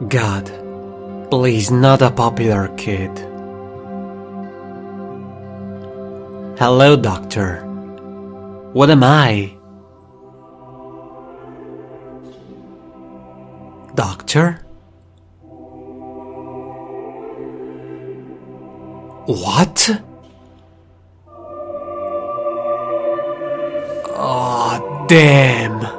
God, please not a popular kid. Hello, doctor. What am I? Doctor? What? Oh, damn.